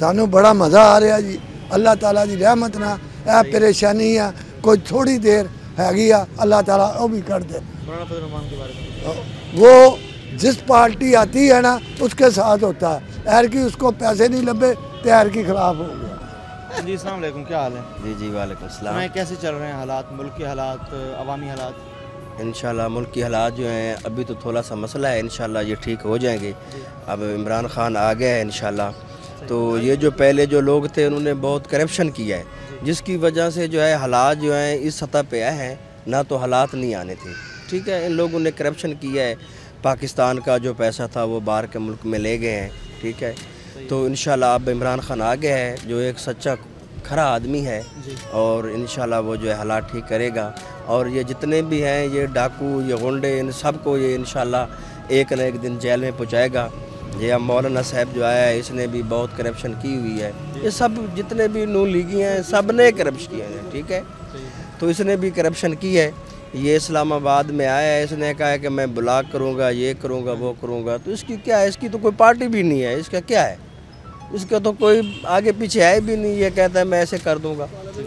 सानू बड़ा मज़ा आ रहा जी। अल्लाह ताला की रहमत ना यह परेशानी आ कोई थोड़ी देर हैगी आ, अल्लाह ताला वो भी कर दे। वो जिस पार्टी आती है ना उसके साथ होता है, एर की उसको पैसे नहीं लगे तो एर की खिलाफ हो गया। जी अस्सलाम वालेकुम, क्या हाल है? जी वालेकुम सलाम। कैसे चल रहे हैं हालात, मुल्क के हालात, अवामी हालात? इंशाल्लाह मुल्क की हालात जो हैं अभी तो थोड़ा सा मसला है, इंशाल्लाह ये ठीक हो जाएंगे। अब इमरान खान आ गया है इंशाल्लाह। तो ये जो पहले जो लोग थे उन्होंने बहुत करप्शन किया है, जिसकी वजह से जो है हालात जो हैं इस सतह पे आए हैं, ना तो हालात नहीं आने थे। ठीक है, इन लोगों ने करप्शन किया है, पाकिस्तान का जो पैसा था वो बाहर के मुल्क में ले गए हैं। ठीक है, तो इंशाल्लाह अब इमरान खान आ गया है जो एक सच्चा खरा आदमी है, और इंशाल्लाह वो जो है हालात ठीक करेगा। और ये जितने भी हैं ये डाकू, ये गुंडे, इन सबको ये इंशाल्लाह एक न एक दिन जेल में पहुँचाएगा। ये अब मौलाना साहब जो आया है इसने भी बहुत करप्शन की हुई है। ये सब जितने भी नून लीगी हैं सब ने करप्शन किए हैं। ठीक है, तो इसने भी करप्शन की है। ये इस्लामाबाद में आया है, इसने कहा है कि मैं ब्लॉक करूँगा, ये करूँगा, वो करूँगा। तो इसकी क्या है, इसकी तो कोई पार्टी भी नहीं है, इसका क्या है, इसका तो कोई आगे पीछे है भी नहीं। ये कहता है मैं ऐसे कर दूँगा।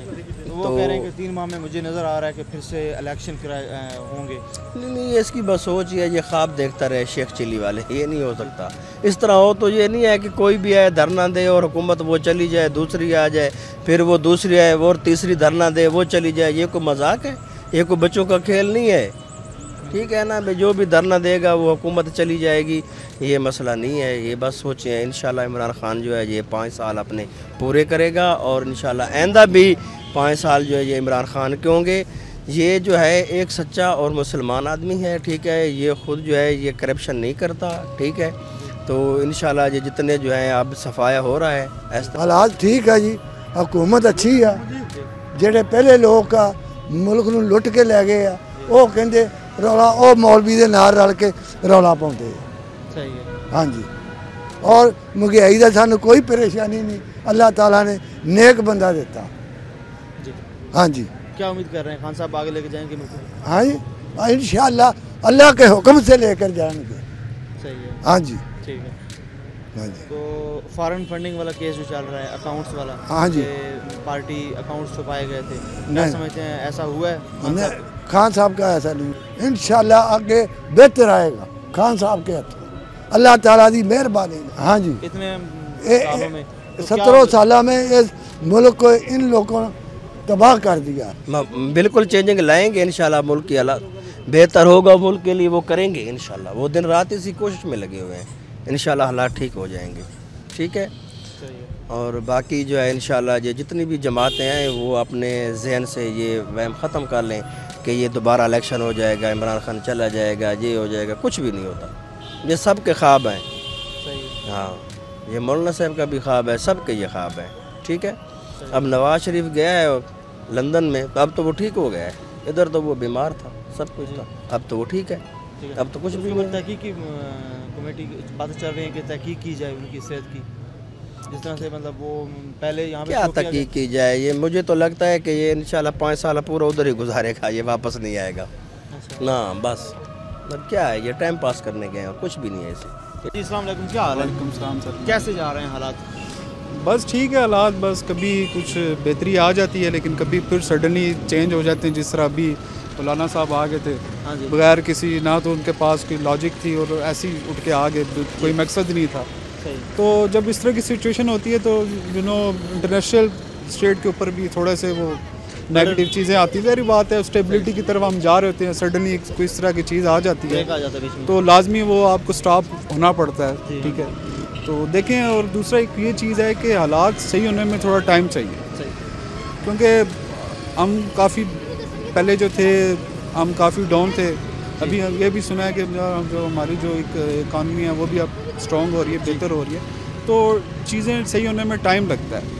तो वो कह रहे हैं कि 3 माह में मुझे नज़र आ रहा है कि फिर से इलेक्शन होंगे। नहीं, ये इसकी बस सोच ही है, ये ख्वाब देखता रहे शेख चिली वाले। ये नहीं हो सकता। इस तरह हो तो ये नहीं है कि कोई भी आए धरना दे और हुकूमत वो चली जाए, दूसरी आ जाए, फिर वो दूसरी आए और तीसरी धरना दे वो चली जाए। ये कोई मजाक है, ये कोई बच्चों का खेल नहीं है। ठीक है ना भाई, जो भी धरना देगा वो हुकूमत चली जाएगी, ये मसला नहीं है। ये बस सोचें इंशाल्लाह इमरान खान जो है ये 5 साल अपने पूरे करेगा, और इंशाल्लाह आइंदा भी 5 साल जो है ये इमरान खान के होंगे। ये जो है एक सच्चा और मुसलमान आदमी है। ठीक है, ये ख़ुद जो है ये करप्शन नहीं करता। ठीक है, तो इंशाल्लाह ये जितने जो है अब सफाया हो रहा है ऐसा हालात ठीक है जी, हुकूमत अच्छी है। जेड़े पहले लोग का मुल्क नूं लुट के लै गए आ, वो कहंदे रौला, वो मौलवी दे नाल रल के रौला पाउंदे। सही है। हाँ जी, और महंगाई का सानू कोई परेशानी नहीं, अल्लाह ताला ने नेक बंदा देता। हाँ जी, क्या उम्मीद कर रहे हैं, खान साहब आगे लेके जाएंगे मुल्क? हाँ जी, इंशाअल्लाह अल्लाह के हुक्म से लेकर जाएंगे। सही है। हाँ जी, ठीक है। हाँ जी। तो फॉरेन फंडिंग वाला केस जो चल रहा है, अकाउंट्स वाला, हाँ जी, पार्टी अकाउंट्स छुपाए गए थे, क्या नहीं समझते हैं ऐसा हुआ है? खान साहब का ऐसा नहीं, इंशाअल्लाह आगे बेहतर आएगा खान साहब के हाथ। अल्लाह ताला की मेहरबानी। हाँ जी, इतने सालों में 17 साल में इस मुल्क को इन लोगों ने तबाह कर दिया। बिल्कुल चेंजिंग लाएंगे इंशाल्लाह। मुल्क की हालात बेहतर होगा, मुल्क के लिए वो करेंगे इंशाल्लाह। वो दिन रात इसी कोशिश में लगे हुए हैं, इंशाल्लाह हालात ठीक हो जाएंगे। ठीक है, और बाकी जो है इंशाल्लाह ये जितनी भी जमातें हैं वो अपने जहन से ये वहम ख़त्म कर लें कि ये दोबारा इलेक्शन हो जाएगा, इमरान खान चला जाएगा, ये हो जाएगा। कुछ भी नहीं होता, ये सब के ख्वाब हैं। हाँ, ये मौलाना साहब का भी ख्वाब है, सब के ये ख्वाब है। ठीक है, अब नवाज शरीफ गया है लंदन में, तो अब तो वो ठीक हो गया है। इधर तो वो बीमार था, सब कुछ था, अब तो वो ठीक है। अब तो कुछ भी नहीं। तहकीक की कमेटी बातें चल रही हैं कि तहकीक की जाए उनकी सेहत की, जिस तरह से मतलब वो पहले यहाँ पे क्या तहकीक की जाए। ये मुझे तो लगता है कि ये इंशाल्लाह 5 साल पूरा उधर ही गुजारेगा, ये वापस नहीं आएगा ना। बस मतलब क्या है, ये टाइम पास करने गए हैं, कुछ भी नहीं है ऐसे। अस्सलाम वालेकुम, क्या हाल है? वालेकुम सलाम सर। कैसे जा रहे हैं हालात? बस ठीक है हालात, बस कभी कुछ बेहतरी आ जाती है लेकिन कभी फिर सडनली चेंज हो जाते हैं। जिस तरह अभी मौलाना साहब आ गए थे हाँ जी, बगैर किसी, ना तो उनके पास कोई लॉजिक थी और ऐसे ही उठ के आ गए, कोई मकसद नहीं था। सही। तो जब इस तरह की सिचुएशन होती है तो इंटरनेशनल स्टेट के ऊपर भी थोड़े से वो नेगेटिव चीज़ें आती है। सारी बात है, स्टेबिलिटी की तरफ हम जा रहे होते हैं, सडनली कोई इस तरह की चीज़ आ जाती है तो लाजमी वो आपको स्टॉप होना पड़ता है। ठीक है, तो देखें। और दूसरा एक ये चीज़ है कि हालात सही होने में थोड़ा टाइम चाहिए, क्योंकि हम काफ़ी पहले जो थे हम काफ़ी डाउन थे। अभी ये भी सुना है कि जो हमारी जो एक इकॉनमी है वो भी अब स्ट्रॉन्ग हो रही है, बेहतर हो रही है। तो चीज़ें सही होने में टाइम लगता है।